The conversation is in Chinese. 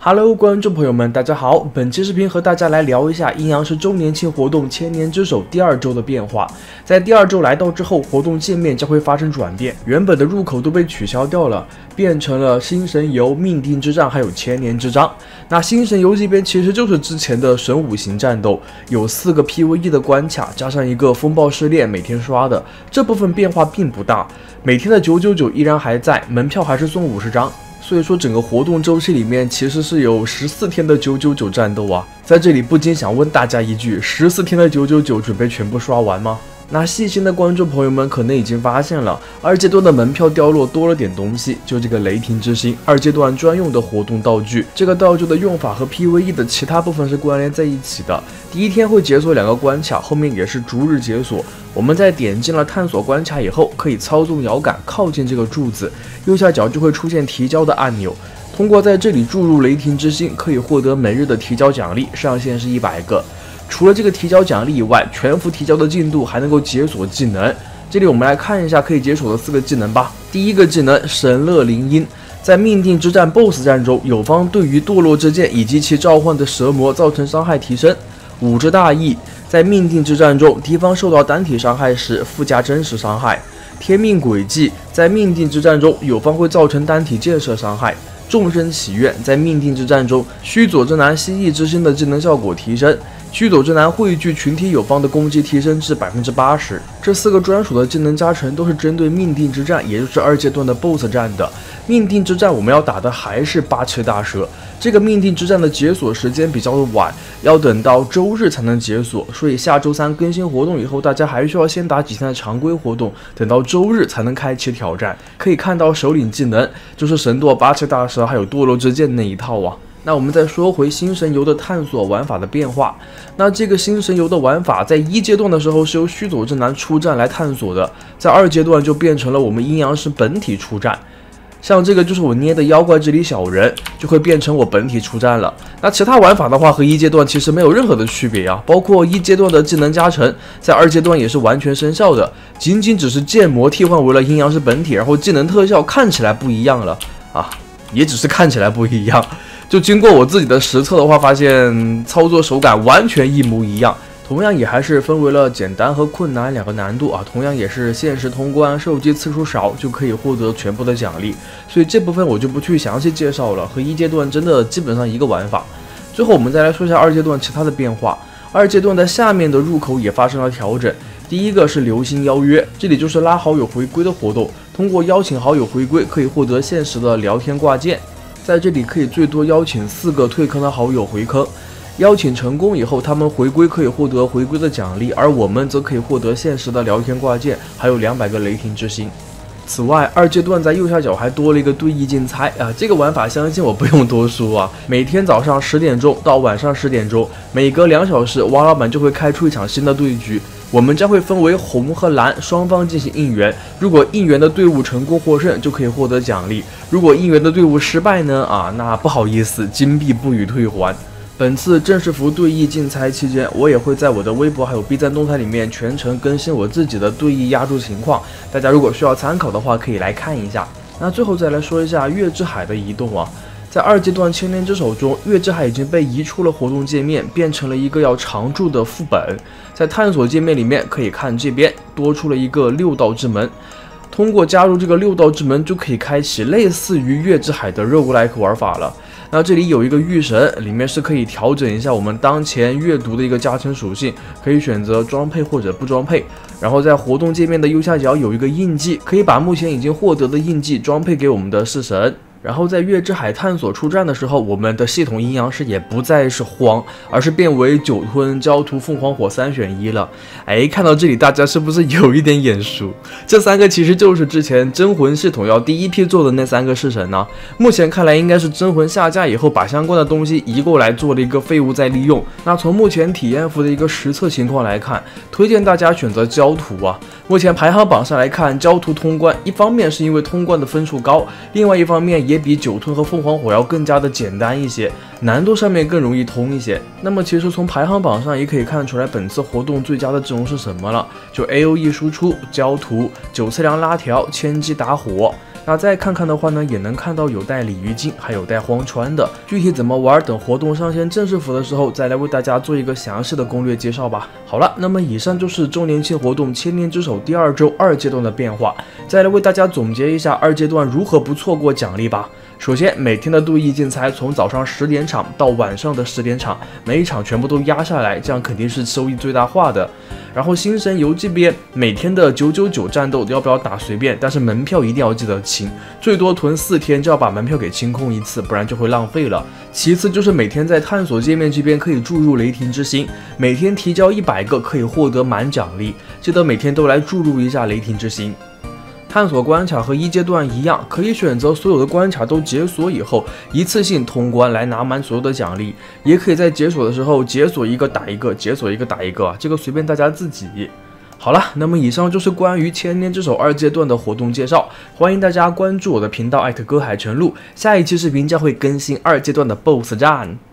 Hello， 观众朋友们，大家好！本期视频和大家来聊一下阴阳师周年庆活动千年之首第二周的变化。在第二周来到之后，活动界面将会发生转变，原本的入口都被取消掉了，变成了星神游、命定之战还有千年之章。那星神游这边其实就是之前的神武型战斗，有4个 PVE 的关卡，加上一个风暴试炼，每天刷的。这部分变化并不大，每天的999依然还在，门票还是送50张。所以说，整个活动周期里面其实是有14天的999战斗啊！在这里不禁想问大家一句：14天的999准备全部刷完吗？那细心的观众朋友们可能已经发现了，二阶段的门票掉落多了点东西，就这个雷霆之心，二阶段专用的活动道具。这个道具的用法和 PVE 的其他部分是关联在一起的。第一天会解锁2个关卡，后面也是逐日解锁。我们在点进了探索关卡以后，可以操纵摇杆靠近这个柱子，右下角就会出现提交的按钮。通过在这里注入雷霆之心，可以获得每日的提交奖励，上限是100个。除了这个提交奖励以外，全服提交的进度还能够解锁技能。这里我们来看一下可以解锁的4个技能吧。第一个技能神乐灵音，在命定之战 BOSS 战中，友方对于堕落之剑以及其召唤的蛇魔造成伤害提升。武之大义，在命定之战中，敌方受到单体伤害时附加真实伤害。天命轨迹，在命定之战中，友方会造成单体建设伤害。众生祈愿，在命定之战中，须佐之男蜥蜴之心的技能效果提升。须佐之男汇聚群体友方的攻击提升至80%。这4个专属的技能加成都是针对命定之战，也就是2阶段的 BOSS 战的。命定之战我们要打的还是8岐大蛇，这个命定之战的解锁时间比较的晚，要等到周日才能解锁，所以下周3更新活动以后，大家还需要先打几天的常规活动，等到周日才能开启挑战。可以看到首领技能就是神舵8岐大蛇还有堕落之剑那一套啊。那我们再说回星神游的探索玩法的变化。那这个星神游的玩法在1阶段的时候是由须佐之男出战来探索的，在2阶段就变成了我们阴阳师本体出战。像这个就是我捏的妖怪之里小人，就会变成我本体出战了。那其他玩法的话和1阶段其实没有任何的区别啊，包括1阶段的技能加成，在2阶段也是完全生效的，仅仅只是剑魔替换为了阴阳师本体，然后技能特效看起来不一样了啊，也只是看起来不一样。就经过我自己的实测的话，发现操作手感完全一模一样。同样也还是分为了简单和困难2个难度啊，同样也是限时通关，受击次数少就可以获得全部的奖励，所以这部分我就不去详细介绍了，和1阶段真的基本上一个玩法。最后我们再来说一下2阶段其他的变化。2阶段的下面的入口也发生了调整。第一个是流星邀约，这里就是拉好友回归的活动，通过邀请好友回归可以获得限时的聊天挂件，在这里可以最多邀请4个退坑的好友回坑。邀请成功以后，他们回归可以获得回归的奖励，而我们则可以获得限时的聊天挂件，还有200个雷霆之心。此外，2阶段在右下角还多了一个对弈竞猜啊，这个玩法相信我不用多说啊。每天早上10点钟到晚上10点钟，每隔2小时，王老板就会开出一场新的对局。我们将会分为红和蓝双方进行应援，如果应援的队伍成功获胜，就可以获得奖励；如果应援的队伍失败呢？那不好意思，金币不予退还。本次正式服对弈竞猜期间，我也会在我的微博还有 B 站动态里面全程更新我自己的对弈压注情况，大家如果需要参考的话，可以来看一下。那最后再来说一下月之海的移动啊，在2阶段千年之手中，月之海已经被移出了活动界面，变成了一个要常驻的副本。在探索界面里面可以看这边多出了一个6道之门，通过加入这个6道之门就可以开启类似于月之海的roguelike玩法了。那这里有一个御神，里面是可以调整一下我们当前阅读的一个加成属性，可以选择装配或者不装配。然后在活动界面的右下角有一个印记，可以把目前已经获得的印记装配给我们的式神。然后在月之海探索出战的时候，我们的系统阴阳师也不再是荒，而是变为九吞、焦屠、凤凰火3选1了。看到这里大家是不是有一点眼熟？这3个其实就是之前真魂系统要第一批做的那3个式神呢。目前看来应该是真魂下架以后把相关的东西移过来做了一个废物再利用。那从目前体验服的一个实测情况来看，推荐大家选择焦屠啊。目前排行榜上来看，焦屠通关，一方面是因为通关的分数高，另外一方面也比九吞和凤凰火要更加的简单一些，难度上面更容易通一些。那么其实从排行榜上也可以看出来，本次活动最佳的阵容是什么了，就 AOE 输出、焦屠、9次良拉条、千机打火。 那再看看的话呢，也能看到有带鲤鱼精，还有带荒川的。具体怎么玩，等活动上线正式服的时候，再来为大家做一个详细的攻略介绍吧。好了，那么以上就是周年庆活动千年之首第2周2阶段的变化，再来为大家总结一下2阶段如何不错过奖励吧。首先，每天的镀易竞猜从早上10点场到晚上的10点场，每一场全部都压下来，这样肯定是收益最大化的。然后星神游这边每天的999战斗要不要打随便，但是门票一定要记得清，最多囤4天就要把门票给清空一次，不然就会浪费了。其次就是每天在探索界面这边可以注入雷霆之心，每天提交100个可以获得满奖励，记得每天都来注入一下雷霆之心。探索关卡和1阶段一样，可以选择所有的关卡都解锁以后，一次性通关来拿满所有的奖励，也可以在解锁的时候解锁一个打一个，解锁一个打一个，这个随便大家自己。好了，那么以上就是关于千年之首2阶段的活动介绍，欢迎大家关注我的频道歌海晨露，下一期视频将会更新2阶段的 BOSS 战。